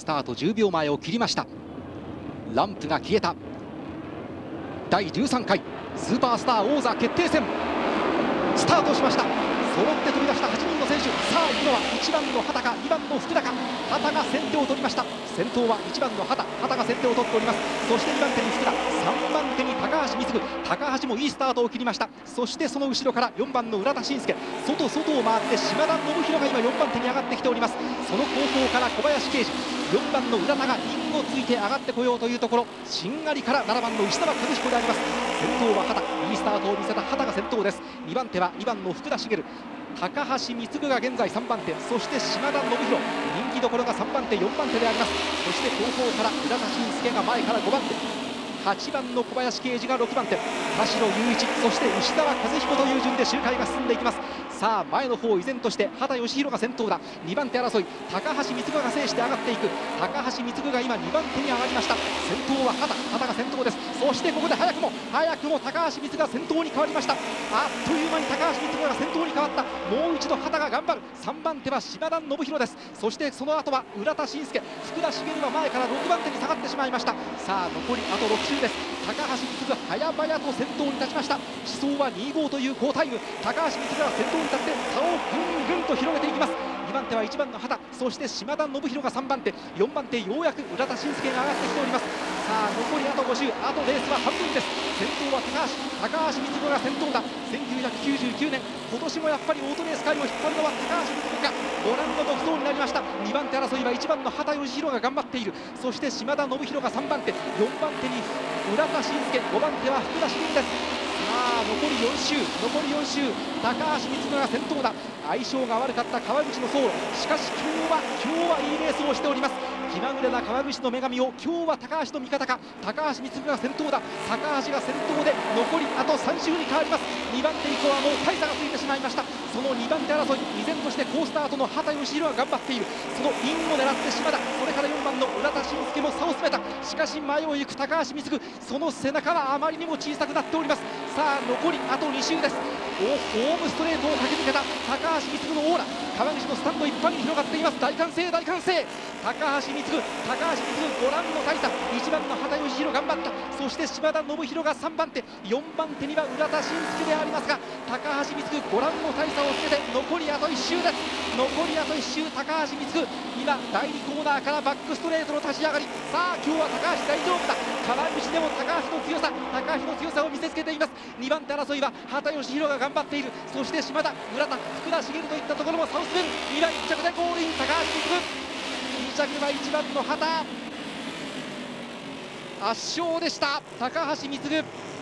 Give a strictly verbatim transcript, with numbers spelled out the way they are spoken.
スタートじゅうびょうまえを切りました。ランプが消えただいじゅうさんかいスーパースター王座決定戦スタートしました。揃って飛び出したはちにんの選手、さあ行くのはいちばんの畑かにばんの福田か。畑が先手を取りました。先頭はいちばんの畑畑が先手を取っております。そしてにばん手に福田、さんばん手に高橋光次、高橋もいいスタートを切りました。そしてその後ろからよんばんの浦田慎介、外外を回って島田信弘が今よんばん手に上がってきております。その後方から小林啓司、よんばんの浦田がインをついて上がってこようというところ、しんがりからななばんの石澤和彦であります。先頭は畑、いいスタートを見せた畑が先頭です。にばん手はにばんの福田茂、高橋光次が現在さんばん手、そして島田信弘、人気どころがさんばん手よんばん手であります。そして後方から浦田慎介が前からごばん手、はちばんの小林啓司がろくばん手、田代雄一、そして石澤和彦という順で周回が進んでいきます。さあ前の方依然として畑義弘が先頭だ。にばん手争い、高橋光次が制して上がっていく。高橋光次が今にばん手に上がりました。先頭は畑畑が先頭です。そしてここで早くも早くも高橋光次が先頭に変わりました。あっという間に高橋光次が先頭に変わった。もう一度畑が頑張る。さんばん手は島田信弘です。そしてその後は浦田慎介、福田茂は前からろくばん手に下がってしまいました。さあ残りあとろく周です。高橋光次早々と先頭に立ちました。思想はにじゅうごという好タイム。高橋光次は先頭に立って差をぐんぐんと広げていきます。にばん手はいちばんの畑、そして島田信弘がさんばん手、よんばん手ようやく浦田慎介が上がってきております。さあ残りあとご周、あとレースは半分です。先頭は高橋高橋光次が先頭だ。せんきゅうひゃくきゅうじゅうきゅうねん、今年もやっぱりオートレース界を引っ張るのは高橋光次か。ご覧の独走になりました。にばん手争いはいちばんの畑義弘が頑張っている。そして島田信弘がさんばん手、よんばん手に浦田慎介、ごばん手は福田茂です。さあ残りよん周、残りよん周、高橋光次が先頭だ。相性が悪かった川口の走路、しかし今日は今日はいいレースをしております。気まぐれな川口の女神を今日は高橋の味方か。高橋光次が先頭だ。高橋が先頭で残りあとさん周に変わります。にばん手以降はもう大差がついてしまいました。そのにばん手争い、依然として好スタートの畑義弘が頑張っている。そのインを狙って島田、それからよんばんの浦田慎介も差を詰めた。しかし前を行く高橋光次、その背中はあまりにも小さくなっております。さあ残りあとに周です。ホームストレートを駆け抜けた高橋光次のオーラ、川口のスタンドいっぱいに広がっています。大歓声大歓声。高橋光次、高橋光次ご覧の大差。いちばんの畑義弘頑張った。そして島田信弘がさんばん手、よんばん手には浦田慎介でありますが、高橋光次ご覧の大差をつけて残りあといっ周です。残りあといっ周、高橋光次今だいにコーナーからバックストレートの立ち上がり。さあ今日は高橋大丈夫だ。川口でも高橋の強さ高橋の強さを見せつけています。にばん手争いは畑義弘が頑張っている。そして島田、浦田、福田茂といったところも差を詰める。にばんいっ着でゴールイン、高橋光次。に着はいちばんの畑、圧勝でした高橋光次。